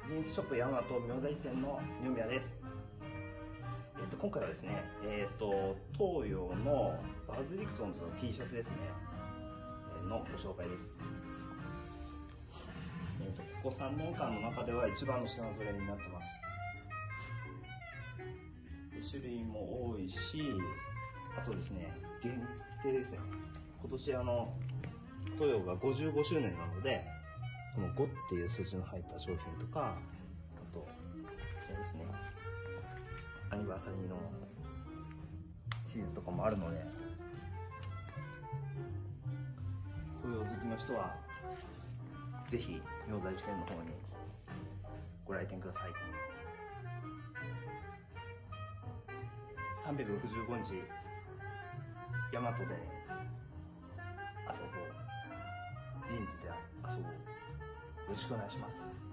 ジーンズショップヤマト明大店の二宮です。今回はですね、東洋のバズリクソンズの T シャツですね、のご紹介です。ここ3年間の中では一番の品揃えになってます。種類も多いし、あとですね、限定ですね。今年東洋が55周年なので、この5っていう数字の入った商品とか、あと、こちらですね、アニバーサリーのシリーズとかもあるので、東洋好きの人は、ぜひ、明大寺店の方にご来店ください。365日、大和で遊ぼう。ジーンズで遊ぼう。よろしくお願いします。